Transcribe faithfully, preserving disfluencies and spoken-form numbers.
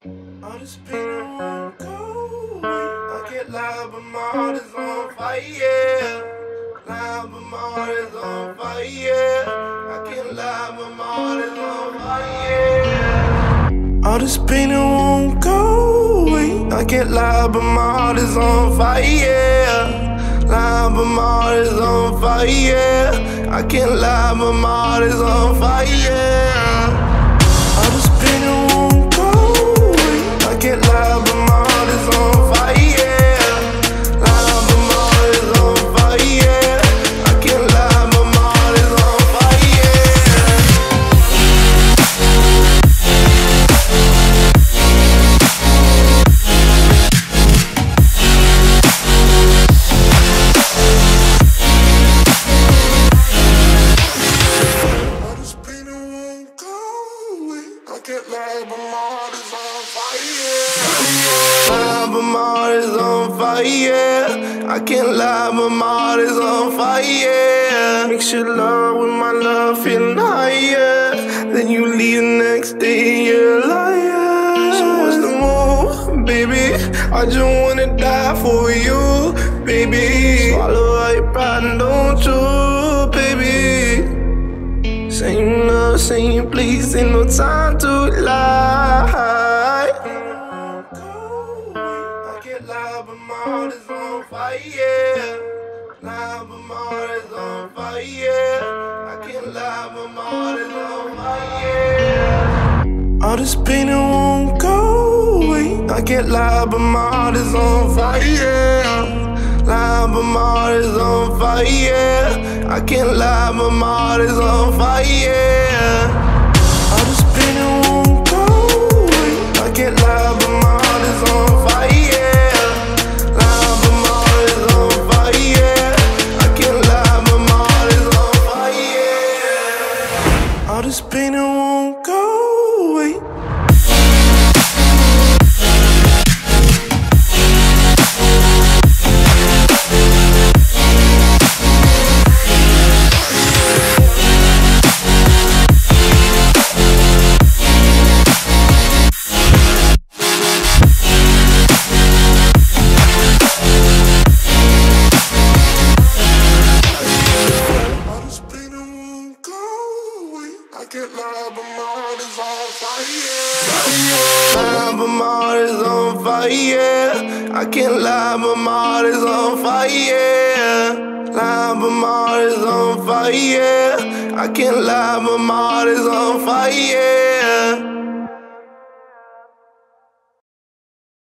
All this pain won't go away. I can't lie, but my heart is on fire. Lie, but my heart is on fire. I can't lie, but my heart is on fire. All this pain won't go away. I can't lie, but my heart is on fire. Lie, but my heart is on fire. I can't lie, but my heart is on fire. All this pain won't go away. I can't lie, but my heart is on fire. Lie, but my heart is on fire. I can't lie, but my heart is on fire. All this pain won't go away. I can't lie, but my heart is on fire. Lie, but my heart is on fire. I can't lie, but my heart is on fire. Mix your love with my love, feeling higher. Then you leave the next day, you're a liar. So what's the move, baby? I just wanna die for you, baby. Swallow all your pride and don't you, baby. Same love, same place, ain't no time to lie. I can't lie, but my heart is on fire. Lie, but my heart is on fire. I can't lie, but my heart is on fire. All this pain it won't go away. I can't lie, but my heart is on fire. Lie, but my heart is on fire. I can't lie, but my heart is on fire. All this pain it won't go away. I can't lie, but my heart is on fire. Lie, but my heart is on fire. I can't lie, but my heart is on fire. All this pain it won't go away. I can't lie, but my heart is on fire. Lie, but my heart is on fire. I can't lie, but my heart is on fire. Lie, but my heart is on fire. I can't lie, but my heart is on fire.